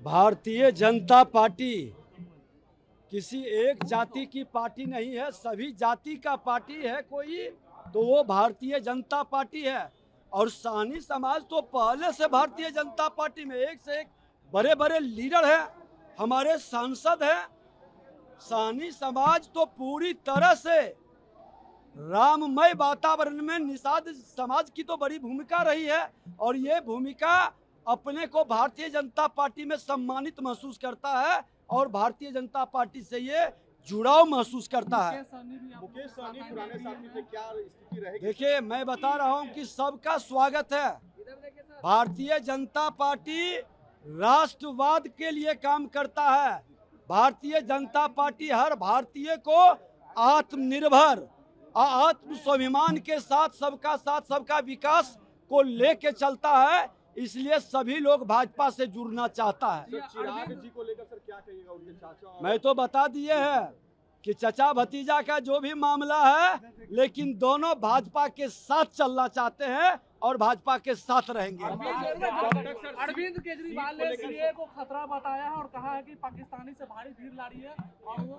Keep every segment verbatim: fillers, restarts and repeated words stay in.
Bharatiya Janata party किसी एक जाति की पार्टी नहीं है, सभी जाति का पार्टी है कोई तो वो भारतीय जनता पार्टी है। और साहनी समाज तो पहले से भारतीय जनता पार्टी में एक से एक बड़े बड़े लीडर हैं, हमारे सांसद हैं। साहनी समाज तो पूरी तरह से राममय वातावरण में निषाद समाज की तो बड़ी भूमिका रही है और ये भूमिका अपने को भारतीय जनता पार्टी में सम्मानित महसूस करता है और भारतीय जनता पार्टी से ये जुड़ाव महसूस करता है। मुकेश सहनी पुराने साथी थे, क्या स्थिति रहेगी? देखिए, मैं बता रहा हूं कि सबका स्वागत है। भारतीय जनता पार्टी राष्ट्रवाद के लिए काम करता है। भारतीय जनता पार्टी हर भारतीय को आत्मनिर्भर आत्म स्वाभिमान के साथ सबका साथ सबका विकास को लेके चलता है, इसलिए सभी लोग भाजपा से जुड़ना चाहता है। सर, चिराग जी को लेकर सर क्या कहिएगा? उनके चाचा मैं तो बता दिए है कि चचा भतीजा का जो भी मामला है, लेकिन दोनों भाजपा के साथ चलना चाहते हैं और भाजपा के साथ रहेंगे। अरविंद केजरीवाल ने सीए को खतरा बताया है और कहा है कि पाकिस्तानी से भारी भीड़ ला रही है और वो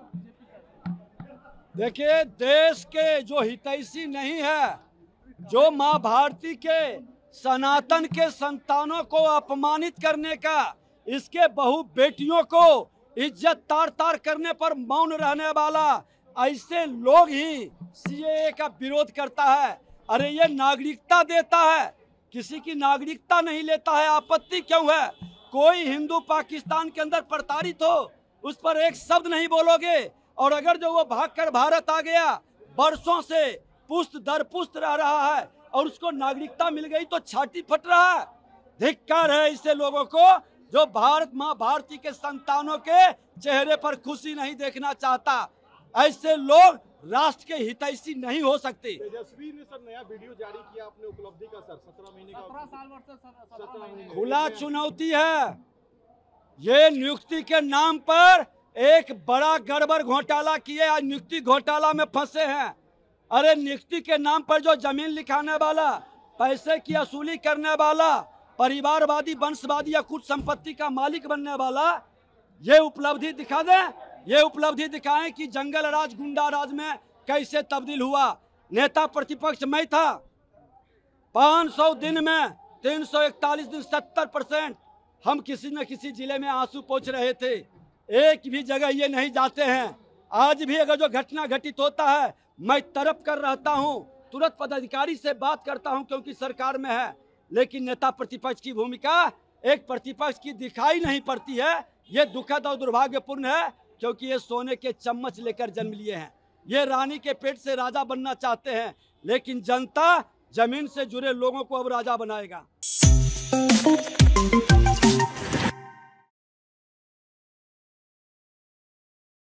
देखिए, देश के जो हितैषी नहीं है, जो माँ भारती के सनातन के संतानों को अपमानित करने का, इसके बहु बेटियों को इज्जत तार तार करने पर मौन रहने वाला, ऐसे लोग ही सीएए का विरोध करता है। अरे ये नागरिकता देता है, किसी की नागरिकता नहीं लेता है, आपत्ति क्यों है? कोई हिंदू पाकिस्तान के अंदर प्रताड़ित हो, उस पर एक शब्द नहीं बोलोगे, और अगर जो वो भागकर भारत आ गया, बरसों से पुष्ट दर पुष्ट रह रहा है और उसको नागरिकता मिल गई तो छाती फट रहा है। धिक्कार है ऐसे लोगों को जो भारत माँ भारती के संतानों के चेहरे पर खुशी नहीं देखना चाहता। ऐसे लोग राष्ट्र के हितैषी नहीं हो सकते। तेजस्वी ने सर नया वीडियो जारी किया अपने उपलब्धि का, सर सत्रह महीने का सत्रह साल वर्ष से सत्रह महीने खुला चुनौती है। ये नियुक्ति के नाम पर एक बड़ा गड़बड़ घोटाला किए, आज नियुक्ति घोटाला में फंसे हैं। अरे नियुक्ति के नाम पर जो जमीन लिखाने वाला, पैसे की वसूली करने वाला, परिवारवादी वंशवादी या कुछ संपत्ति का मालिक बनने वाला, ये उपलब्धि दिखा दें, ये उपलब्धि दिखाएं कि जंगल राज गुंडा राज में कैसे तब्दील हुआ। नेता प्रतिपक्ष मैं था, पाँच सौ दिन में तीन सौ इकतालीस दिन सत्तर परसेंट हम किसी न किसी जिले में आंसू पोंछ रहे थे, एक भी जगह ये नहीं जाते हैं। आज भी अगर जो घटना घटित होता है, मैं तरफ कर रहता हूं, तुरंत पदाधिकारी से बात करता हूं क्योंकि सरकार में है, लेकिन नेता प्रतिपक्ष की भूमिका एक प्रतिपक्ष की दिखाई नहीं पड़ती है। ये दुखद और दुर्भाग्यपूर्ण है क्योंकि ये सोने के चम्मच लेकर जन्म लिए हैं, ये रानी के पेट से राजा बनना चाहते हैं, लेकिन जनता जमीन से जुड़े लोगों को अब राजा बनाएगा।